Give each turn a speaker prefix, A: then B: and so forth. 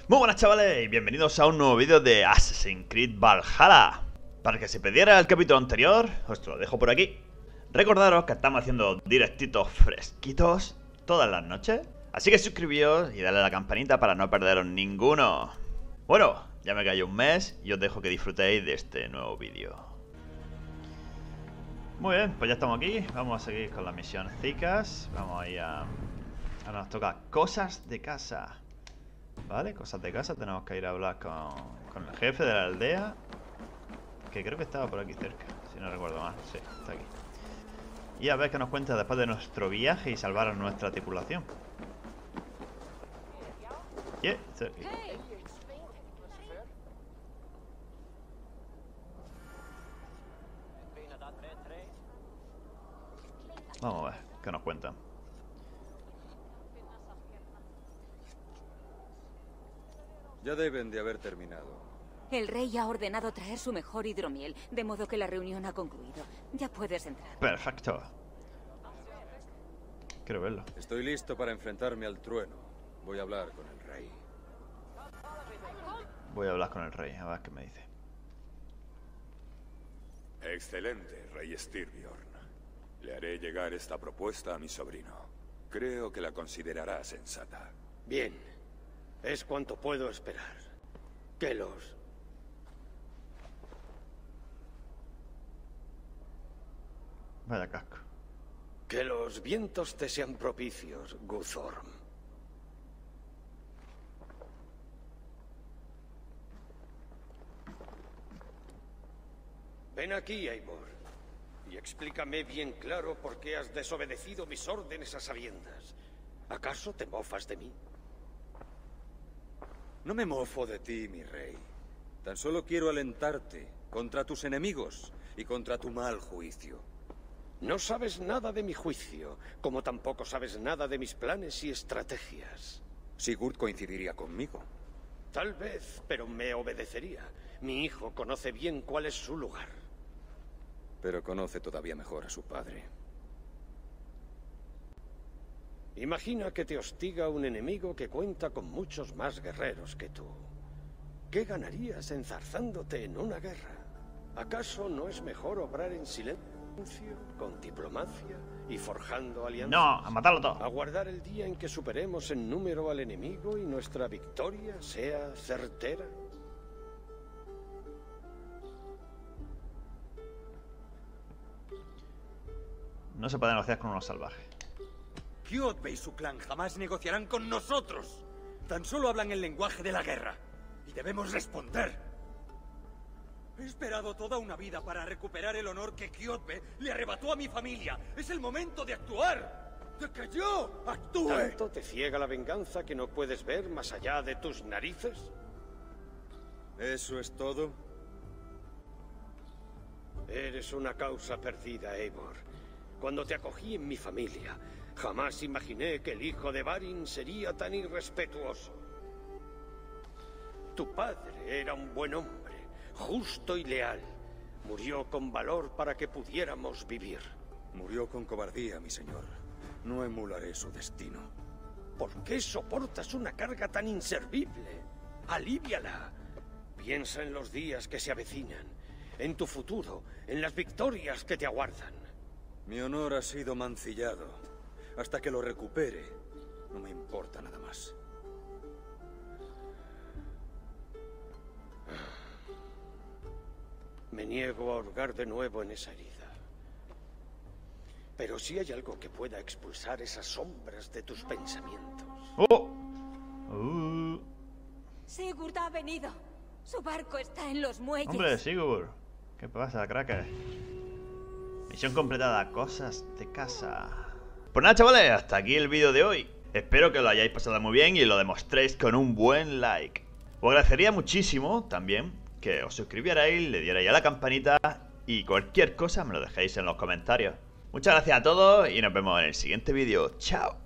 A: Muy buenas chavales y bienvenidos a un nuevo vídeo de Assassin's Creed Valhalla. Para que se perdiera el capítulo anterior, os lo dejo por aquí. Recordaros que estamos haciendo directitos fresquitos todas las noches, así que suscribíos y dale a la campanita para no perderos ninguno. Bueno, ya me cayó un mes y os dejo que disfrutéis de este nuevo vídeo. Muy bien, pues ya estamos aquí, vamos a seguir con la misión Zicas. Vamos a ir a... Ahora nos toca cosas de casa. Vale, cosas de casa, tenemos que ir a hablar con el jefe de la aldea, que creo que estaba por aquí cerca, si no recuerdo mal. Sí, está aquí. Y a ver qué nos cuenta después de nuestro viaje y salvar a nuestra tripulación. Está aquí. Vamos a ver qué nos cuentan.
B: Ya deben de haber terminado.
C: El rey ha ordenado traer su mejor hidromiel, de modo que la reunión ha concluido. Ya puedes entrar.
A: Perfecto. Quiero verlo.
B: Estoy listo para enfrentarme al trueno. Voy a hablar con el rey.
A: Voy a hablar con el rey, a ver qué me dice.
D: Excelente, rey Styrbjorn. Le haré llegar esta propuesta a mi sobrino. Creo que la considerará sensata.
E: Bien. Es cuanto puedo esperar. Que los...
A: Vaya casco.
E: Que los vientos te sean propicios, Guthorm. Ven aquí, Eivor, y explícame bien claro por qué has desobedecido mis órdenes a sabiendas. ¿Acaso te mofas de mí?
B: No me mofo de ti, mi rey. Tan solo quiero alentarte contra tus enemigos y contra tu mal juicio.
E: No sabes nada de mi juicio, como tampoco sabes nada de mis planes y estrategias.
B: Sigurd coincidiría conmigo.
E: Tal vez, pero me obedecería. Mi hijo conoce bien cuál es su lugar.
B: Pero conoce todavía mejor a su padre.
E: Imagina que te hostiga un enemigo que cuenta con muchos más guerreros que tú. ¿Qué ganarías enzarzándote en una guerra? ¿Acaso no es mejor obrar en silencio, con diplomacia y forjando alianzas?
A: No, a matarlo todo.
E: Aguardar el día en que superemos en número al enemigo y nuestra victoria sea certera.
A: No se puede negociar con unos salvajes.
F: Kjotve y su clan jamás negociarán con nosotros. Tan solo hablan el lenguaje de la guerra. Y debemos responder. He esperado toda una vida para recuperar el honor que Kjotve le arrebató a mi familia. Es el momento de actuar. ¡De que yo actúe!
E: ¿Tanto te ciega la venganza que no puedes ver más allá de tus narices?
B: ¿Eso es todo?
E: Eres una causa perdida, Eivor. Cuando te acogí en mi familia, jamás imaginé que el hijo de Varin sería tan irrespetuoso. Tu padre era un buen hombre, justo y leal. Murió con valor para que pudiéramos vivir.
B: Murió con cobardía, mi señor. No emularé su destino.
E: ¿Por qué soportas una carga tan inservible? Alíviala. Piensa en los días que se avecinan, en tu futuro, en las victorias que te aguardan.
B: Mi honor ha sido mancillado. Hasta que lo recupere, no me importa nada más.
E: Me niego a hurgar de nuevo en esa herida. Pero si hay algo que pueda expulsar esas sombras de tus pensamientos.
A: ¡Oh!
C: Sigurd ha venido. Su barco está en los muelles.
A: Hombre, Sigurd. ¿Qué pasa, cracker? Misión completada, cosas de casa. Pues nada, chavales, hasta aquí el vídeo de hoy. Espero que lo hayáis pasado muy bien y lo demostréis con un buen like. Os agradecería muchísimo también que os suscribierais, le dierais a la campanita y cualquier cosa me lo dejéis en los comentarios. Muchas gracias a todos y nos vemos en el siguiente vídeo. ¡Chao!